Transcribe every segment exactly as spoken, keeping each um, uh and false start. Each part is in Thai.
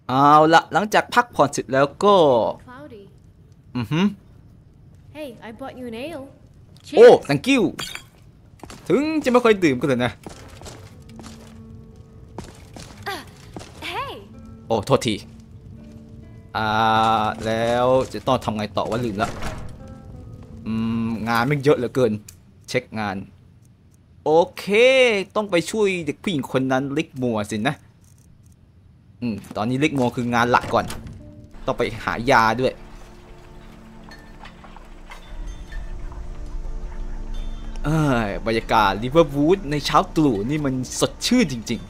เอาละหลังจากพักผ่อนเสร็จแล้วก็อือฮึโอ้ thank you ถึงจะไม่ค่อยดื่มก็เถอะนะโอ้โทษทีอ่าแล้วจะต้องทำไงต่อวะลืมละอืมงานไม่เยอะเหลือเกินเช็คงานโอเคต้องไปช่วยเด็กผู้หญิงคนนั้นลิกมัวสินะอืมตอนนี้ลิกมัวคืองานหลักก่อนต้องไปหายาด้วยเอ้ยบรรยากาศริเวอร์วูดในเช้าตรู่นี่มันสดชื่นจริง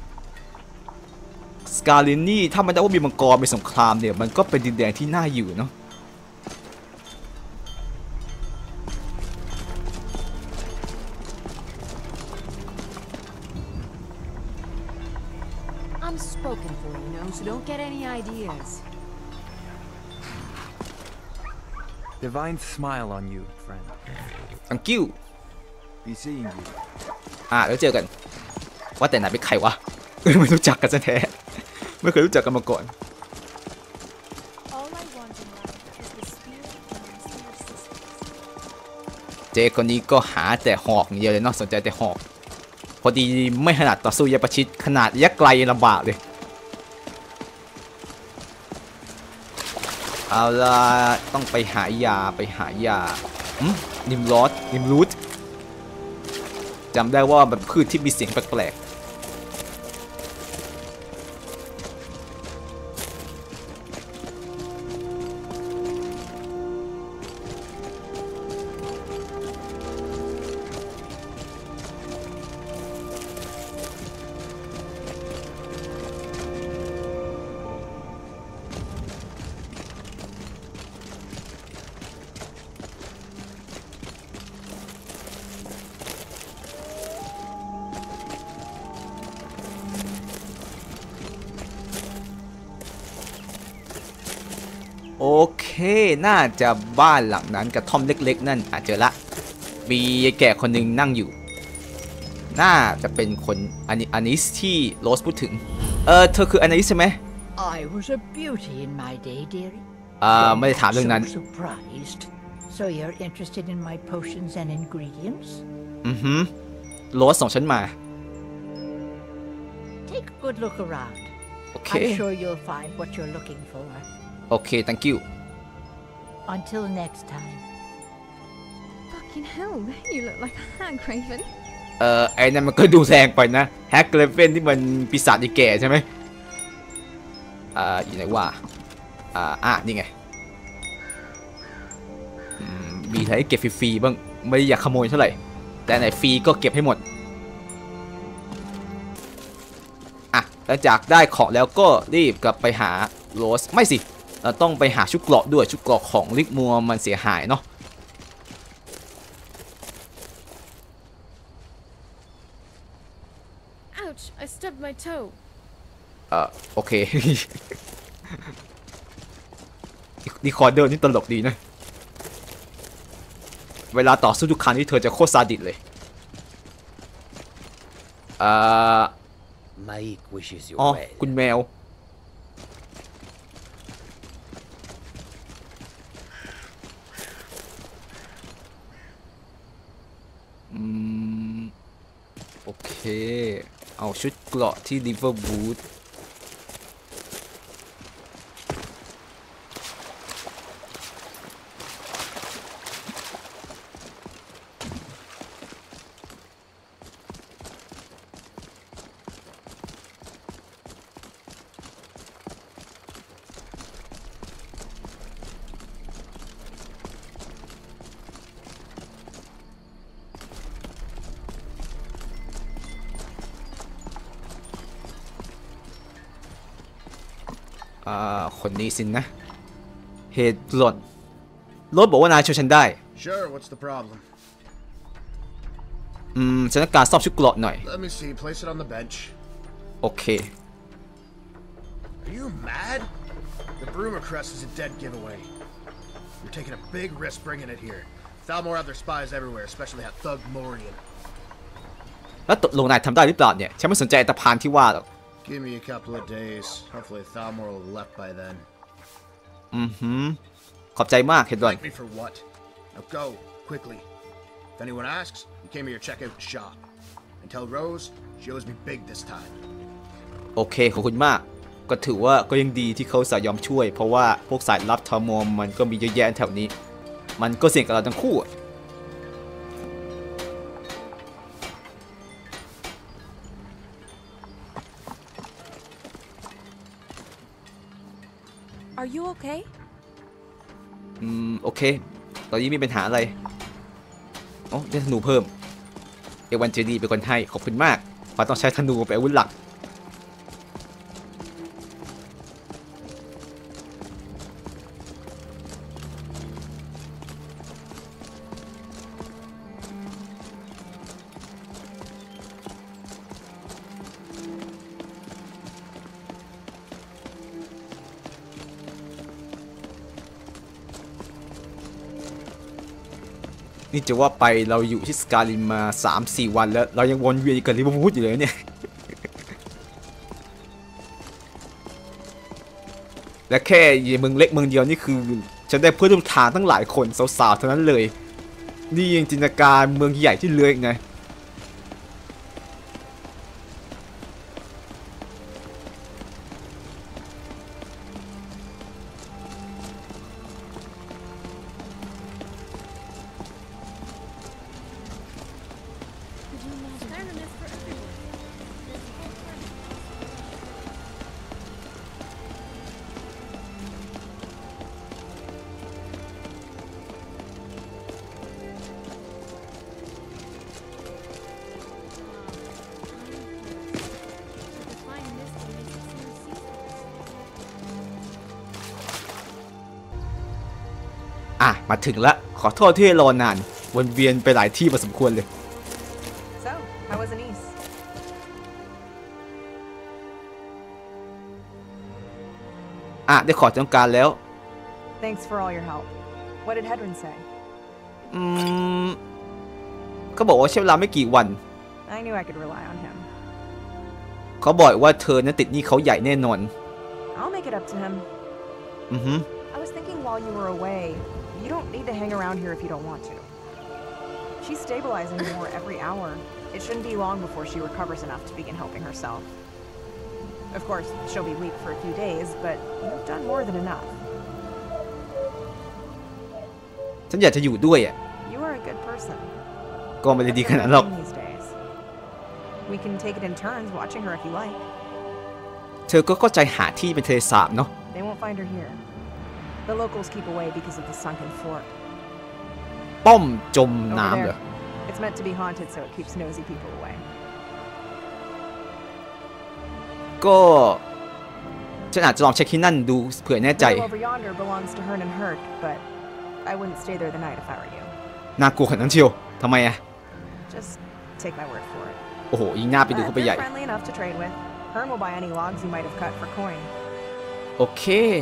ๆสกาลินนี่ถ้ามันได้ว่ามีมังกรเป็นสงครามเนี่ยมันก็เป็นดินแดนที่น่าอยู่เนาะ I'm spoken for, you know, so don't get any ideas. Divine smile on you, friend. Thank you. Be seeing you. อ่ะแล้วเจอกันว่าแต่นายเป็นใครวะไม่รู้จักกันซะแท้ไม่เคยรู้จักกันมาก่อนเจคนนี้ก็หาแต่หอกอย่างเดียวเลยเนาะสนใจแต่หอกพอดีไม่ถนัดต่อสู้ยาประชิดขนาดระยะไกลลำบากเลยเอาล่ะต้องไปหายาไปหายานิมรอดนิมรูทจำได้ว่ามันพืชที่มีเสียงแปลกโอเคน่าจะบ้านหลังนั้นกระท่อมเล็กๆนั่นอาจเจอละมีแก่คนหนึ่งนั่งอยู่น่าจะเป็นคนอันนี้อันนี้ที่โรสพูดถึงเออเธอคืออันนี้ใช่ไหม I was a beauty in my day, dearie. อ่าไม่ได้ถามเรื่องนั้น Surprised. So you're interested in my potions and ingredients? อือฮึโรสส่งฉันมา Take a good look around. โอเค I'm sure you'll find what you're looking for. โอเค thank you Until next time. Fucking hell, you look like a hag raven. เอ่อไอ้นั่นมันก็ดูแรงไปนะแฮกเกรเฟนที่มันปีศาจที่แก่ใช่ไหมอ่าอยู่ไหนวะอ่าอ่ะนี่ไงมีอะไรให้เก็บฟรีๆบ้างไม่ได้อยากขโมยเท่าไหร่แต่ไหนฟรีก็เก็บให้หมดอ่ะหลังจากได้ของแล้วก็รีบกลับไปหาโรสไม่สิเราต้องไปหาชุดเกราะด้วยชุดเกราะของลิกมัวมันเสียหายเนาะ Ouch, I stubbed my toe. เอ่อโอเคนี่คอร์เดอร์นี่ตลกดีนะเวลาต่อสู้ทุกครั้งที่เธอจะโคตรซาดิสเลยอ่าอ๋อคุณแมวอืมโอเคเอาชุดเกราะที่ริเวอร์วูดอ่าคนนี้สินะเหตุหล่นรถบอกว่านายช่วยฉันได้ Sure, what's the problem? อืมฉันต้องการซ่อมชุดเกราะหน่อย Let me see. Place it on the bench. โอเค Are you mad? The Broomer Crest is a dead giveaway. You're taking a big risk bringing it here. Thalmor have their spies everywhere, especially that thug Morian. แล้วตกลงนายทำได้หรือเปล่าเนี่ยฉันไม่สนใจอันตรพานที่ว่าหรอก Give me a couple of days. Hopefully Thalmor will have left by then. อือหือขอบใจมากเฮดรอน Thank me for what? Now go, quickly. If anyone asks, you came here to check out the shop. And tell Rose she owes me big this time. โอเคขอบคุณมากก็ถือว่าก็ยังดีที่เขาสายยอมช่วยเพราะว่าพวกสายลับทอมอมมันก็มีเยอะแยะแถวนี้มันก็เสี่ยงกับเราทั้งคู่ Are you okay? อืมโอเคตอนนี้มีปัญหาอะไรโอ้ได้ธนูเพิ่มเอวันเจดีเป็นคนให้ขอบคุณมากเพราะต้องใช้ธนูเป็นอาวุธหลักนี่จะว่าไปเราอยู่ที่สกาลิมมา สามสี่ วันแล้วเรายังวนเวียนกับริเวอร์วูดอยู่เลยเนี่ยและแค่เมืองเล็กเมืองเดียวนี่คือฉันได้เพื่อนร่วมทางตั้งหลายคนสาวๆเท่านั้นเลยนี่ยังจินตนาการเมืองใหญ่ที่เลือกไงอ่ะมาถึงละขอโทษที่รอนานวนเวียนไปหลายที่พอสมควรเลย So, how was Anise? อ่ะได้ขอต้องการแล้ว Thanks for all your help. What did Hedron say? อืมเขาบอกว่าใช้เวลาไม่กี่วัน I knew I could rely on him. เขาบอกว่าเธอนั้นติดหนี้เขาใหญ่แน่นอน I'll make it up to him. อือฮึ I was thinking while you were away, you don't need to hang around here if you don't want to. She's stabilizing more every hour. It shouldn't be long before she recovers enough to begin helping herself. Of course, she'll be weak for a few days, but you've done more than enough. ฉันอยากจะอยู่ด้วยอ่ะ You are a good person. ก็ไม่ได้ดีขนาดนั้นหรอก These days. We can take it in turns watching her if you like. เธอก็เข้าใจหาที่เป็นทะเลสาบเนาะ They won't find her here. The locals keep away because of the sunken fort. ป้อมจม Over น้ำเหรอ there. It's meant to be haunted so it keeps nosy people away. ก็ฉันอาจจะลองเช็คที่นั่นดูเผื่อแน่ใจ The over yonder belongs to Hern and Hurt, but I wouldn't stay there the night if I were you. น่ากลัวขนาดนั้นเชียวทำไมอ่ะ Just take my word for it. โอ้โหยิ่งน่าไปดู But เข้าไป they're ใหญ่ friendly enough to trade with. Hern will buy any logs you might have cut for coin. โอเค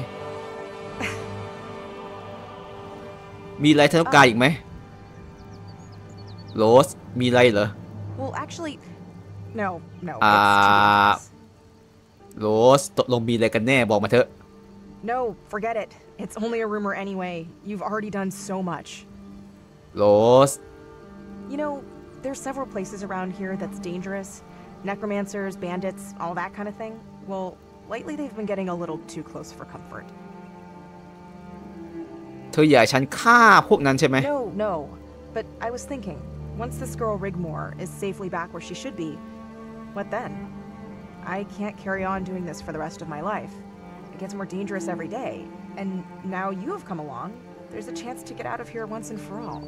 มีอะไรเธอต้องการอีกไหมโรสมีอะไรเหรอ Well, actually, no, no. Ah. It's too dangerous. โรสตกลงมีอะไรกันแน่บอกมาเถอะ No, forget it. It's only a rumor anyway. You've already done so much. โรส You know, there's several places around here that's dangerous. Necromancers, bandits, all that kind of thing. Well, lately they've been getting a little too close for comfort. เธออยากฉันฆ่าพวกนั้นใช่ไหม No, no. But I was thinking, once this girl Rigmore is safely back where she should be, what then? I can't carry on doing this for the rest of my life. It gets more dangerous every day. And now you have come along. There's a chance to get out of here once and for all.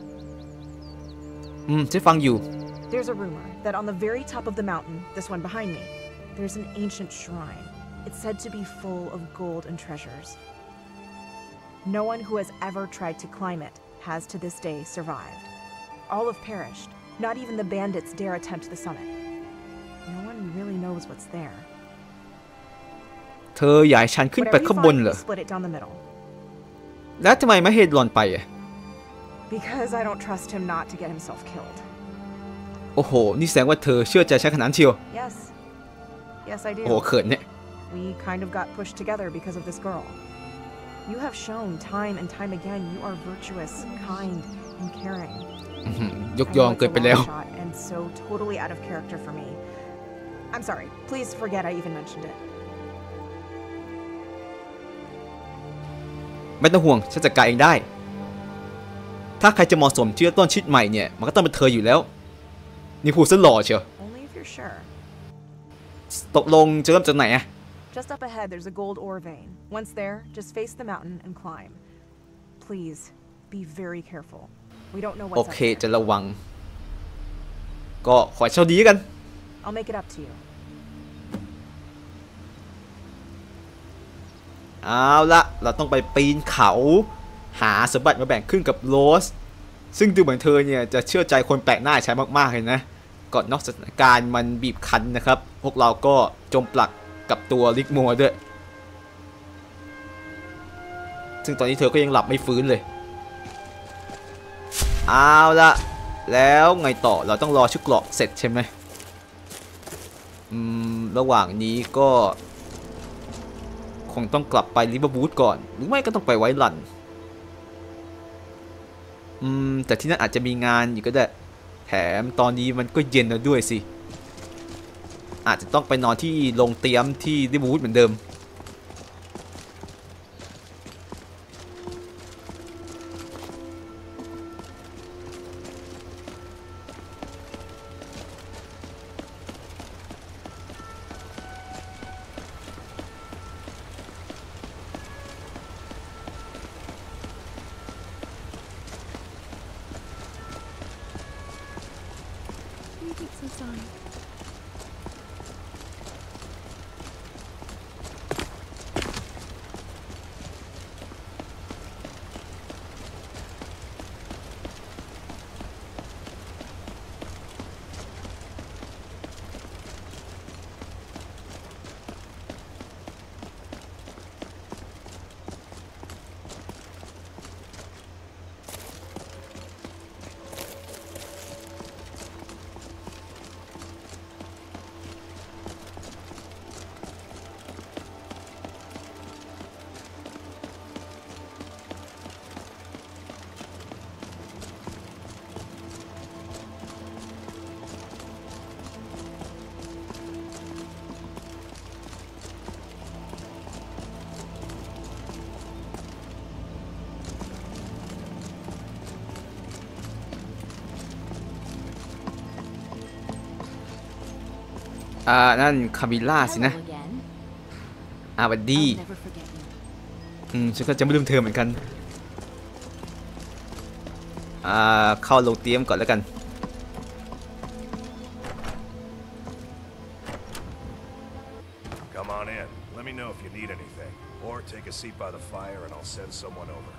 อืมฉันฟังอยู่ There's a rumor that on the very top of the mountain, this one behind me, there's an ancient shrine. It's said to be full of gold and treasures. No one who has ever tried to climb it has to this day survived. All have perished. Not even the bandits dare attempt the summit. No one really knows what's there. เธออยากให้ฉันขึ้นไป Whatever you ข้างบน find, เหรอ split it down the middle. แล้วทำไมไม่ให้รอนไปอ่ะ Because I don't trust him not to get himself killed. โอ้โห นี่แสดงว่าเธอเชื่อใจฉันขนาดนั้นเชียว Yes. Yes, I do. โอ้เขินเนี่ย We kind of got pushed together because of this girl. You have shown time and time again you are virtuous, kind, and caring. ยกยองเกินไปแล้ว I know it's a long shot and so totally out of character for me. I'm sorry. Please forget I even mentioned it. ไม่ต้องห่วงฉันจัดการเองได้ถ้าใครจะเหมาะสมที่จะต้นชิดใหม่เนี่ยมันก็ต้องเป็นเธออยู่แล้วนี่พูดซะหล่อเชียว Only if you're sure. ตกลงจะเริ่มจากไหนอะ Just up ahead, there's a gold ore vein. Once there, just face the mountain and climb. Please, be very careful. We don't know โอ what's เค up จะ there. ระวังก็ขอให้โชคดีกัน I'll make it up to you. เอาละเราต้องไปปีนเขาหาสมบัติมาแบ่งครึ่งกับโรสซึ่งดูเหมือนเธอเนี่ยจะเชื่อใจคนแปลกหน้าใช้มากๆเลยนะก่อนนอกสถานการณ์มันบีบคั้นนะครับพวกเราก็จมปลักกับตัวลิกมัวด้วยซึ่งตอนนี้เธอก็ยังหลับไม่ฟื้นเลยเอาละแล้วไงต่อเราต้องรอชุดเกราะเสร็จใช่ไหมอืมระหว่างนี้ก็คงต้องกลับไปลิเวอร์พูลก่อนหรือไม่ก็ต้องไปไวท์ลันอืมแต่ที่นั่นอาจจะมีงานอยู่ก็ได้แถมตอนนี้มันก็เย็นแล้วด้วยสิอาจจะต้องไปนอนที่โรงเตรียมที่ลิเวอร์พูลเหมือนเดิมอ่านั่นคาบิล่าสินะอาวัดดีอืมฉันก็จะไม่ลืมเธอเหมือนกันอ่าเข้าลงเตรียมก่อนแล้วกัน Come on in. Let me know if you need anything. Or take a seat by the fire and I'll send someone over.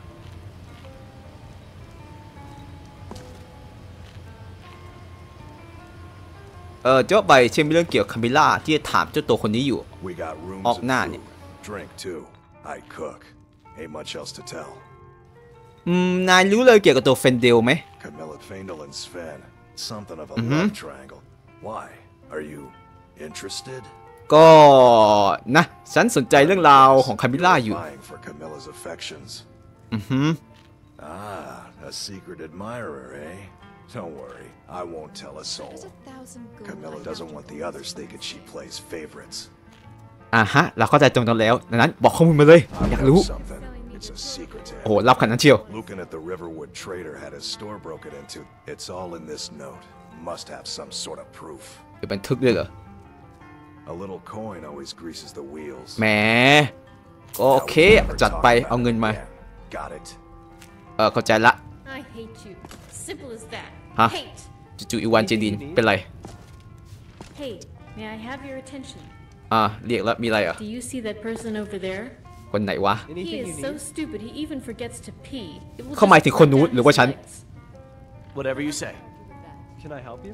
เออเจ้าใบเช่นมีเรื่องเกี่ยวกับคาบิล่าที่จะถามเจ้าตัวคนนี้อยู่ We got rooms Oh, and nah, food. Drink too. I cook. Ain't much else to tell. อืมนายรู้เลยเกี่ยวกับตัวเฟนเดลไหม Camilla Faendal and Sven. Something of a love triangle. Why? Are you interested? ก็นะฉันสนใจเรื่องราวของคาบิล่าอยู่ Vying for Camilla's affections. อือฮึ Ah, a secret admirer, eh? Don't worry, I won't tell a soul. Camilla doesn't want the others thinking she plays favorites. อ่ะฮะเราเข้าใจตรงกันแล้วดังนั้นบอกข้อมูลมาเลย I อยากรู้ know something. It's a secret to โอ้โห him. รับขนาดนั้นเชียว Looking at the Riverwood trader had his store broken into. It's all in this note. Must have some sort of proof. เป็นบันทึกด้วยเหรอ A little coin always greases the wheels. แหมโอเคจัดไปเอาเงินมา Got it. เออเข้าใจละ I hate you. Simple as that. Huh? Hate. จู่ๆอีวานเจดินเป็นไร Hey, may I have your attention? อ่าเรียกแล้วมีอะไรอ่ะ Do you see that person over there? คนไหนวะ He is so stupid he even forgets to pee. It will เขาหมายถึง just คน run นู้น down หรือว่า his ฉัน legs. Whatever you say. Can I help you?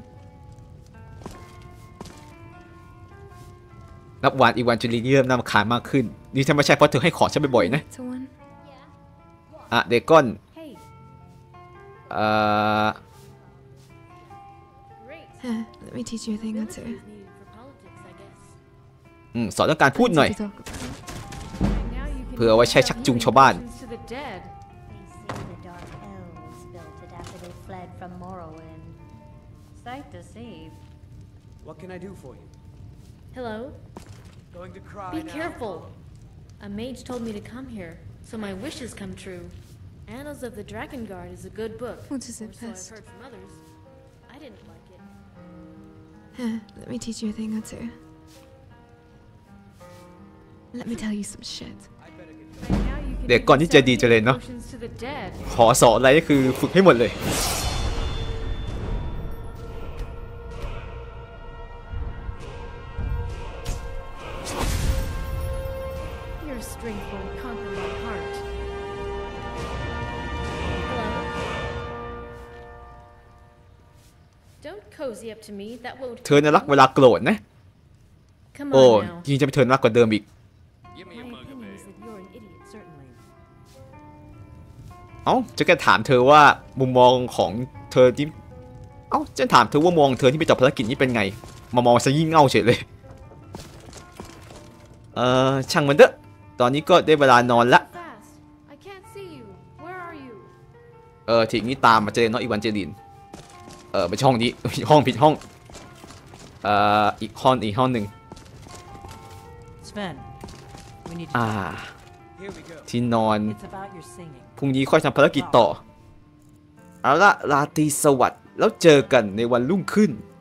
นับวันอีวานเจลินเริ่มน่ารำคาญมากขึ้นนี่ถ้าไม่ใช่เพราะเธอให้ของฉันบ่อยๆนะ To one. อ่ะเดกอน Hey, เอ่อ great. Let me teach you a thing or two. Ability is needed for politics, I guess. อืมสอนเรื่องการพูดหน่อย To talk about. เพื่อไว้ใช้ชักจูงชาวบ้าน They see the dark elves built it after they fled from Morrowind. Sight to see. What can I do for you? Hello? Going to cry Be now? careful! A mage told me to come here, so my wishes come true. Annals of the Drakengard is a good book. What is it, or so I've best? heard from others. I didn't like it. Here, let me teach you a thing or two. Let me tell you some shit. Right now you can เด็กก่อนที่จะดีจะเลยเนาะ potions to the dead. ขอสอนอะไรก็คือฝึกให้หมดเลย Your strength won't conquer my heart. Hello? Don't cozy up to me. That won't. เธอน่ารักเวลาโกรธนะ Come โอ้ on now. ยิ่งจะเป็นเธอน่ารักกว่าเดิมอีก My opinion is that you're an idiot, certainly. เอ้าจะแค่ถามเธอว่ามุมมองของเธอที่เอ้าจะถามเธอว่ามองเธอที่ไปจับภารกิจนี้เป็นไง มามองซะยิ่งเง่าเฉยเลย เออช่างมันเถอะตอนนี้ก็ได้เวลานอนละ Fast. I can't see you. Where are you? เออทีนี้ตามมาเจอเนาะอีวันเจลินเออไม่ใช่ห้องนี้ ห้องผิดห้องเอ่ออีกห้องอีกห้องหนึ่ง Sven, we need to อ่า Here we go. ที่นอน It's about your singing. พรุ่งนี้ค่อยทำภารกิจต่อเอาละราตรีสวัสดิ์แล้วเจอกันในวันรุ่งขึ้น